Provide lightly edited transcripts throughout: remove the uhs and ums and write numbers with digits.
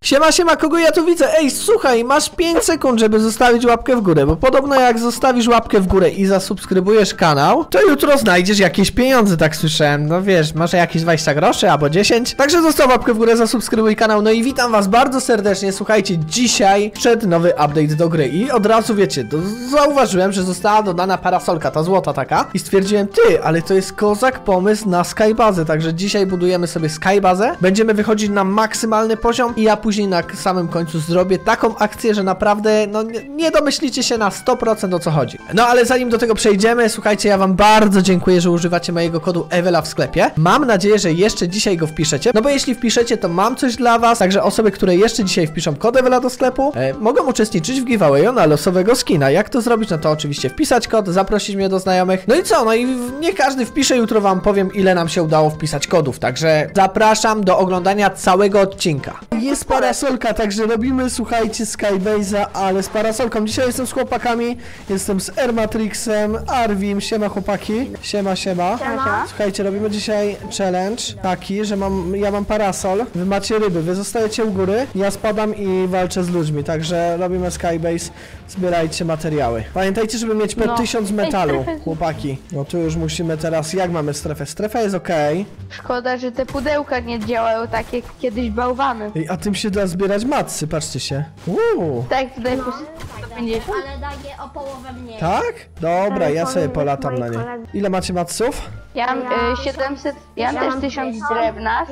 Siema, kogo ja tu widzę? Ej, słuchaj, masz 5 sekund, żeby zostawić łapkę w górę, bo podobno jak zostawisz łapkę w górę i zasubskrybujesz kanał, to jutro znajdziesz jakieś pieniądze, tak słyszałem. No wiesz, może jakieś 20 groszy albo 10. Także zostaw łapkę w górę, zasubskrybuj kanał. No i witam was bardzo serdecznie. Słuchajcie, dzisiaj wszedł nowy update do gry i od razu wiecie, zauważyłem, że została dodana parasolka, ta złota taka, i stwierdziłem, ty, ale to jest kozak pomysł na skybazę, także dzisiaj budujemy sobie skybazę, będziemy wychodzić na maksymalny poziom i ja później na samym końcu zrobię taką akcję, że naprawdę, no nie domyślicie się na 100% o co chodzi. No ale zanim do tego przejdziemy, słuchajcie, ja wam bardzo dziękuję, że używacie mojego kodu Ewela w sklepie. Mam nadzieję, że jeszcze dzisiaj go wpiszecie, no bo jeśli wpiszecie, to mam coś dla was, także osoby, które jeszcze dzisiaj wpiszą kod Ewela do sklepu, mogą uczestniczyć w giveawayu na losowego skina. Jak to zrobić? No to oczywiście wpisać kod, zaprosić mnie do znajomych. No i co? No i niech każdy wpisze, jutro wam powiem, ile nam się udało wpisać kodów, także zapraszam do oglądania całego odcinka. Jest parasolka, także robimy, słuchajcie, Skybase'a, ale z parasolką. Dzisiaj jestem z chłopakami, jestem z Airmatrixem, Arwim, siema chłopaki, siema. Słuchajcie, robimy dzisiaj challenge taki, że ja mam parasol, wy macie ryby, wy zostajecie u góry, ja spadam i walczę z ludźmi, także robimy Skybase, zbierajcie materiały. Pamiętajcie, żeby mieć po 1000 metalu, chłopaki. No tu już musimy teraz, jak mamy strefę? Strefa jest okej. Szkoda, że te pudełka nie działają tak jak kiedyś bałwany. Ej, a tym się da zbierać matsy, patrzcie się. Tak, tutaj po 150. Ale daje o połowę mniej. Tak? Dobra, ja sobie polatam na nie. Ile macie matsów? Ja mam 700, ja mam też 1000 drewna,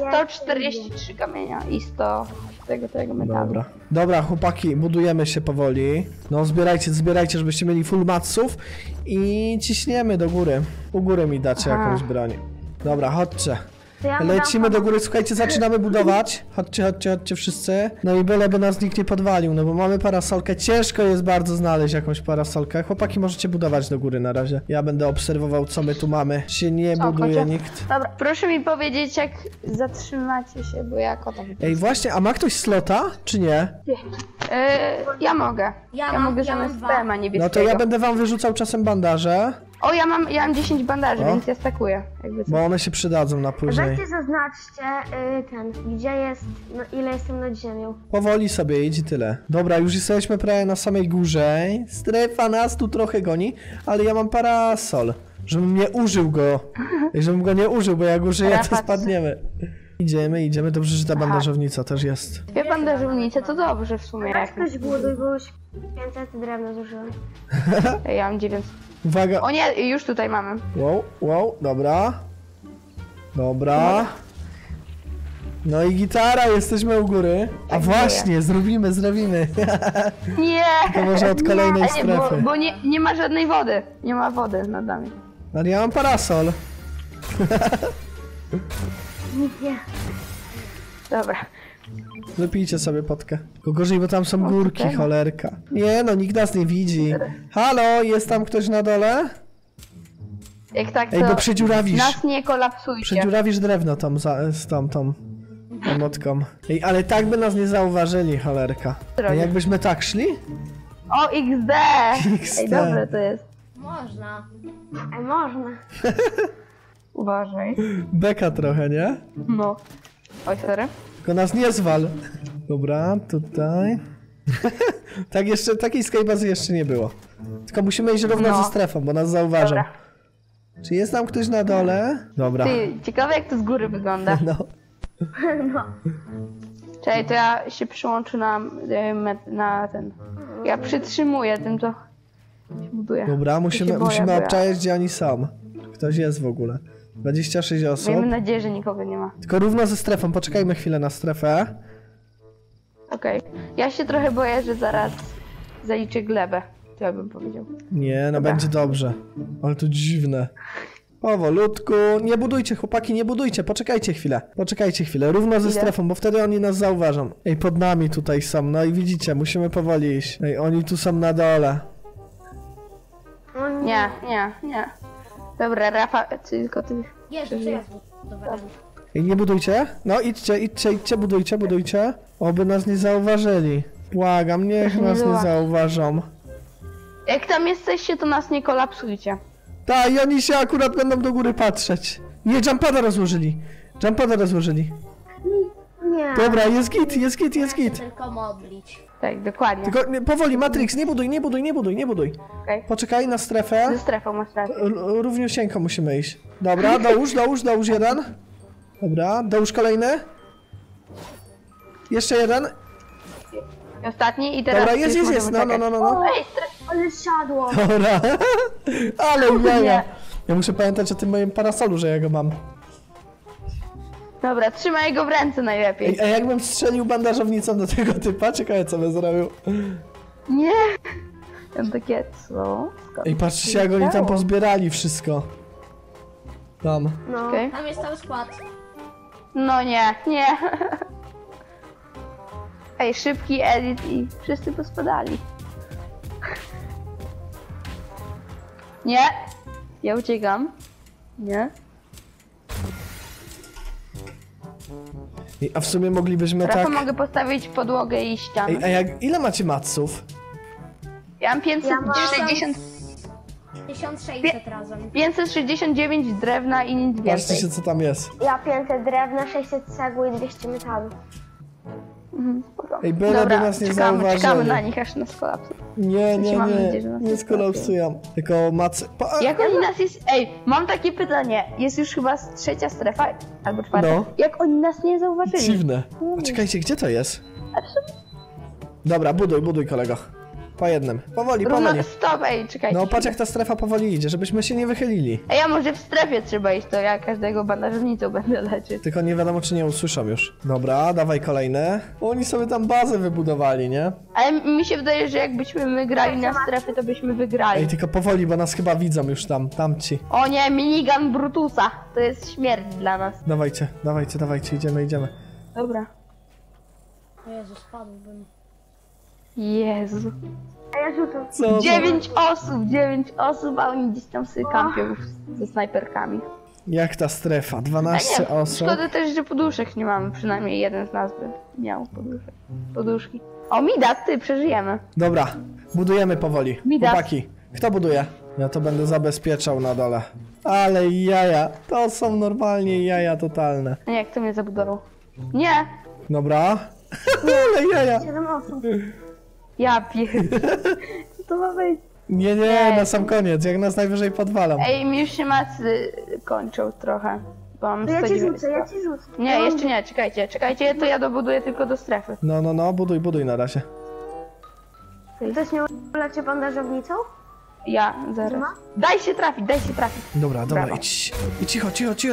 143 kamienia i 100 tego metalu. Dobra, chłopaki, budujemy się powoli. No zbierajcie, żebyście mieli full matsów i ciśniemy do góry. U góry mi dacie jakąś broń. Dobra, chodźcie. Lecimy do góry, słuchajcie, zaczynamy budować. Chodźcie wszyscy. No i byleby nas nikt nie podwalił, no bo mamy parasolkę. Ciężko jest bardzo znaleźć jakąś parasolkę. Chłopaki, możecie budować do góry na razie. Ja będę obserwował, co my tu mamy. Się nie buduje nikt. Dobra, proszę mi powiedzieć, jak zatrzymacie się, bo ja kotam. Ej, właśnie, a ma ktoś slota, czy nie? Ja mogę. Ja mogę zamiast PMA niebieskiego. No to ja będę wam wyrzucał czasem bandaże. O, ja mam 10 bandaży, więc ja stakuję. Bo one się przydadzą na później. Weźcie zaznaczcie gdzie jest, no ile jestem nad ziemią. Powoli sobie idź i tyle. Dobra, już jesteśmy prawie na samej górze. Strefa nas tu trochę goni, ale ja mam parasol. Żebym nie użył go. Żebym go nie użył, bo jak użyję, to spadniemy. Idziemy. Dobrze, że ta bandażownica też jest. Dwie bandażownice, to dobrze w sumie. Jak ktoś buduj, bo już 500 drewna zużyłem. Ja mam 900. Uwaga. O nie, już tutaj mamy. Wow, dobra. No i gitara, jesteśmy u góry. A właśnie, zrobimy. Nie! To może od kolejnej Nie, strefy. bo nie ma żadnej wody. Nie ma wody nad nami. Ale ja mam parasol. Nie. Dobra. Wypijcie sobie potkę. Tylko gorzej, bo tam są górki, cholerka. Nie no, nikt nas nie widzi. Halo, jest tam ktoś na dole? Jak tak, to Ej, bo przedziurawisz. nas nie kolapsujcie. Przedziurawisz drewno z tą motką. Ej, ale tak by nas nie zauważyli, cholerka. Ej, jakbyśmy tak szli? O, XD! Ej, dobre to jest. Można. Uważaj. Beka trochę, nie? No. Oj, sorry. Tylko nas nie zwal. Dobra, tutaj. Takiej skybazy jeszcze nie było. Tylko musimy iść równo ze strefą, bo nas zauważą. Dobra. Czy jest tam ktoś na dole? Dobra. Ty, ciekawe jak to z góry wygląda. No. Czekaj, to ja się przyłączę na ten. Ja przytrzymuję tym, to się buduję. Dobra, musimy boję. obczaić, gdzie oni są. Ktoś jest w ogóle. 26 osób. Miejmy nadzieję, że nikogo nie ma. Tylko równo ze strefą, poczekajmy chwilę na strefę. Okej. Ja się trochę boję, że zaraz zaliczę glebę. To ja bym powiedział. Nie, no będzie dobrze. Ale to dziwne. Powolutku. Nie budujcie, chłopaki, nie budujcie. Poczekajcie chwilę. Równo ze strefą, bo wtedy oni nas zauważą. Ej, pod nami tutaj są. No i widzicie, musimy powoli iść. Ej, oni tu są na dole. Nie. Dobra, Rafa, tylko ty. Jest. Ej, nie budujcie. No idźcie, budujcie. Oby nas nie zauważyli. Błagam, niech nas nie zauważą. Jak tam jesteście, to nas nie kolapsujcie. Tak, i oni się akurat będą do góry patrzeć. Nie, jumpada rozłożyli. Nie. Nie. Dobra, jest git, jest git, jest git. Tylko modlić. Tak, dokładnie. Tylko powoli, Matrix, nie buduj, nie buduj, nie buduj, nie buduj. Okej. Poczekaj na strefę. Ze strefą masz rację. Równiusieńko musimy iść. Dobra, dołóż jeden. Dobra, dołóż kolejny. Jeszcze jeden. I ostatni i teraz... Dobra, już jest. możemy No. czekać. Ej, Ale siadło. Dobra. Ale jaja. nie. Ja muszę pamiętać o tym moim parasolu, że ja go mam. Dobra, trzymaj go w ręce najlepiej. Ej, a jakbym strzelił bandażownicą do tego typa, ciekawe co by zrobił. Nie! Tam takie, co? Skąd? Ej, patrzcie jak oni tam pozbierali wszystko. Tam. No. Okej. Tam jest cały skład. No nie. Ej, szybki edit i wszyscy pospadali. Nie! Ja uciekam. Nie? Ej, a w sumie moglibyśmy Rafa, tak... mogę postawić podłogę i ścianę. Ej, a ile macie maców? Ja mam 560... 1600 razem. 569 drewna i nic Patrzcie więcej. się co tam jest. Ja 500 drewna, 600 cegły i 200 metalu. Ej, byle by Dobra, nas nie czekamy zauważyli. na nich aż nas kolapsują. Nie, Mam nadzieję, że nas nie nie skolapsują. Tylko macy... Jak oni nas jest... Ej, mam takie pytanie. Jest już chyba trzecia strefa, albo czwarta. No. Jak oni nas nie zauważyli? Dziwne. A czekajcie, gdzie to jest? Dobra, buduj kolego. Po jednym. Powoli. Równo, stop, ej, czekajcie. No patrz jak ta strefa powoli idzie, żebyśmy się nie wychylili. Ej, a może w strefie trzeba iść, to ja każdego bandażownicą będę leczyć. Tylko nie wiadomo czy nie usłyszą już. Dobra, dawaj kolejne. Oni sobie tam bazę wybudowali, nie? Ale mi się wydaje, że jakbyśmy my grali na strefy, to byśmy wygrali. Ej, tylko powoli, bo nas chyba widzą już tamci. O nie, minigun Brutusa. To jest śmierć dla nas. Dawajcie, idziemy. Dobra. O Jezu, spadłbym. Jezu. A ja rzucam. Co? 9 osób, a oni gdzieś tam sobie kampią ze snajperkami. Jak ta strefa? A 12 nie, osób. szkoda też, że poduszek nie mamy. Przynajmniej jeden z nas by miał poduszki. O, Midas, ty, przeżyjemy. Dobra, budujemy powoli. Midas. Chłopaki, kto buduje? Ja to będę zabezpieczał na dole. Ale jaja, to są normalnie jaja totalne. A nie, kto mnie zabudował? Nie! Dobra. Ale jaja. 7 osób. Ja Co to ma być? Nie, na sam koniec, jak nas najwyżej podwalą. Ej, mi już się macy kończą trochę. Bo mam To ja ci 190. rzucę. Nie, jeszcze nie, czekajcie, to ja dobuduję tylko do strefy. No, buduj na razie. Ktoś nie ulecie bandażownicą? Ja, zaraz. Ma? Daj się trafić. Dobra, Brawo. idź. I cicho.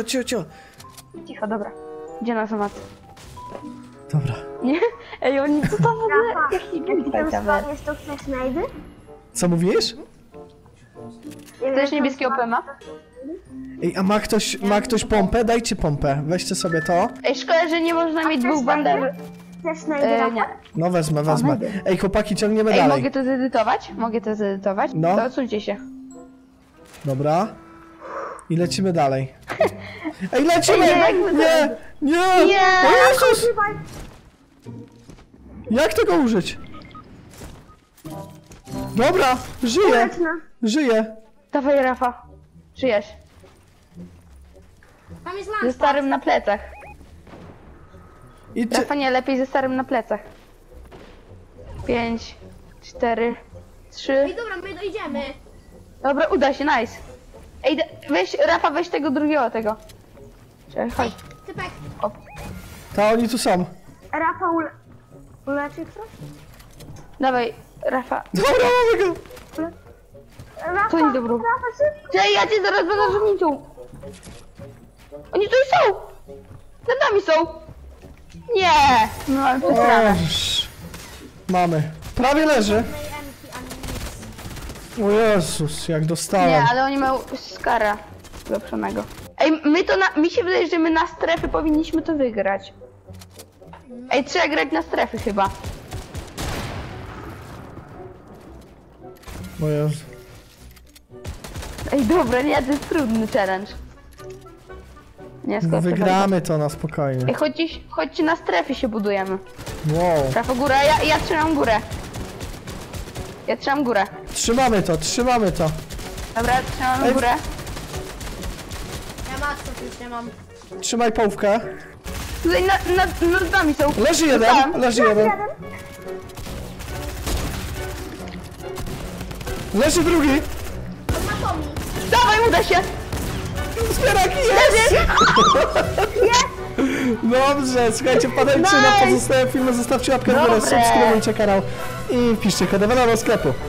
Cicho, dobra. Gdzie nas macy? Dobra. Nie? Ej, oni co tam w ogóle? Rafa, Jaki jak ty tam gameplay tam jest? spadniesz, to chcesz znajdy? Co mówisz? Chcesz niebieskie OPMA? Ej, a ma ktoś pompę? Dajcie pompę. Weźcie sobie to. Ej, szkoda, że nie można mieć dwóch bandaży. Chcesz znajdy, Nie. Rafa? No wezmę. najpierw. Ej, chłopaki, ciągniemy Ej, dalej. mogę to zedytować? No. To odsuńcie się. Dobra. I lecimy dalej. Ej, lecimy! Ej, jak Nie! Nie! O Jezus! Jak tego użyć? Dobra, żyję! Żyję! Dawaj, Rafa. Żyjesz. Tam jest Ze lampka. starym na plecach. Idźcie. Rafa, nie, lepiej ze starym na plecach. 5, 4, 3. Ej, dobra, my dojdziemy. Dobra, uda się, nice. Ej, weź, Rafa, weź tego drugiego, tego. Czekaj, chodź. Typek. To oni tu są. Rafa uleczy ktoś? Dawaj, Rafa. Dobra, mamy go! Rafa, To nie dobro. Rafa, szybko! Cześć, ja cię zaraz będę żołnicą. Oni tu są! Nad nami są! Nie! No, ale przesrane. Oż. Mamy. Prawie leży. O Jezus, jak dostałem. Nie, ale oni mają skara lepszonego. Ej, mi się wydaje, że my na strefy powinniśmy to wygrać. Ej, trzeba grać na strefy chyba. O Jezu. Ej, dobra, nie, to jest trudny challenge. Nie, skoczę. Wygramy to na spokojnie. Ej, chodźcie na strefy się budujemy. Wow. Rafa, góra, ja trzymam górę. Ja trzymam górę. Trzymamy to. Dobra, trzymam Ej. górę. Ja maksów już nie mam. Trzymaj połówkę. Tutaj nad nami są. Leży jeden, Tam. leży jeden. Leży drugi. Ma pomnik. Dawaj, uda się! Zbierak jest! Dobrze, słuchajcie, wpadajcie na Nice. pozostałe filmy, zostawcie łapkę w górę, Dobre. subskrybujcie kanał i wpiszcie kod do sklepu.